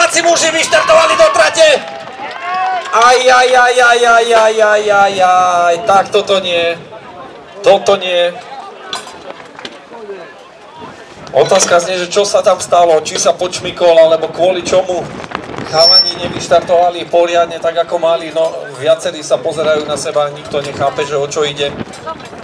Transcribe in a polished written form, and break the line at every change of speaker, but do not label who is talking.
domáci muži vyštartovali do trate. Tak toto nie. Toto nie. Otázka znie, že čo sa tam stalo, či sa počmykol, alebo kvôli čomu chalani nevyštartovali poriadne tak, ako mali. No, viacerí sa pozerajú na seba, nikto nechápe, že o čo ide.